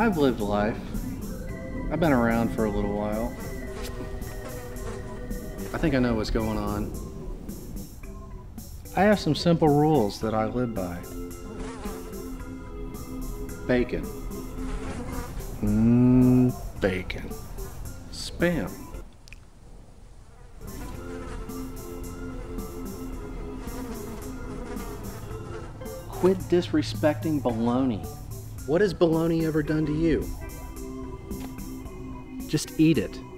I've lived life. I've been around for a little while. I think I know what's going on. I have some simple rules that I live by. Bacon. Bacon. Spam. Quit disrespecting bologna. What has bologna ever done to you? Just eat it.